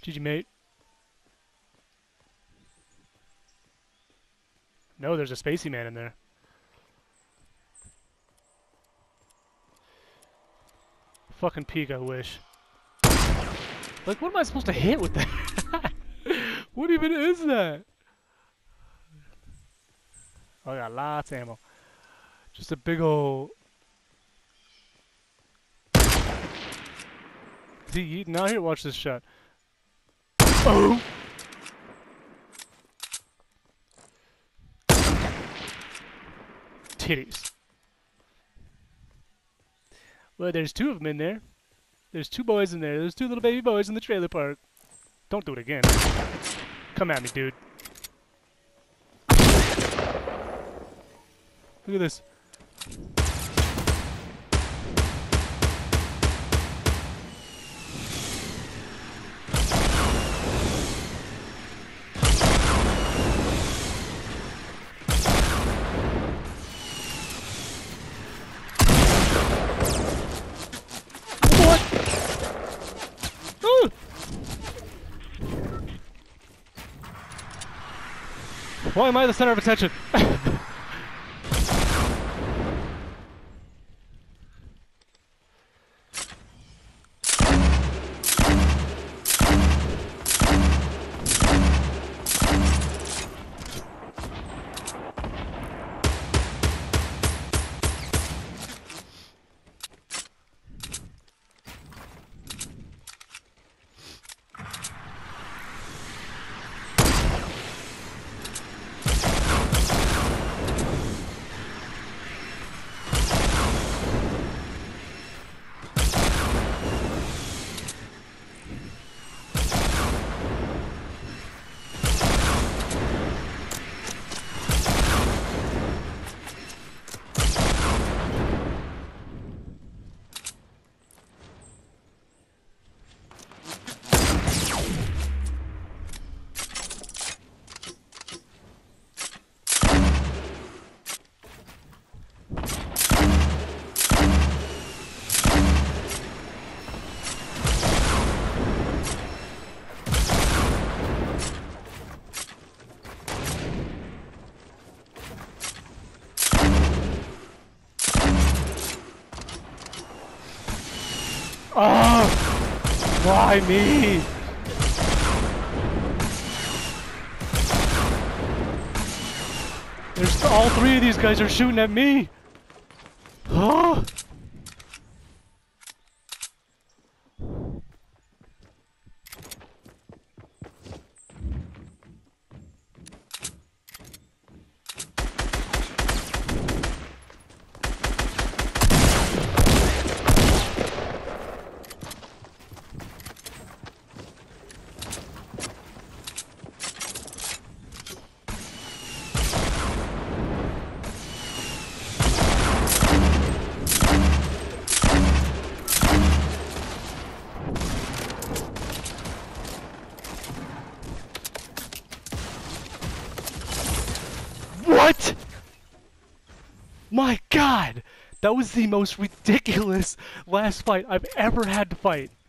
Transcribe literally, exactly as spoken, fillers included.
G G, mate. No, there's a spacey man in there. Fucking peek, I wish. Like, what am I supposed to hit with that? What even is that? Oh, I got lots of ammo. Just a big ol'... Is he eating out here? Watch this shot. Oh! Titties. Well, there's two of them in there. There's two boys in there. There's two little baby boys in the trailer park. Don't do it again. Come at me, dude. Look at this. What? Ooh. Why am I the center of attention? Oh! Why me? There's all three of these guys are shooting at me. Huh? What? My God! That was the most ridiculous last fight I've ever had to fight.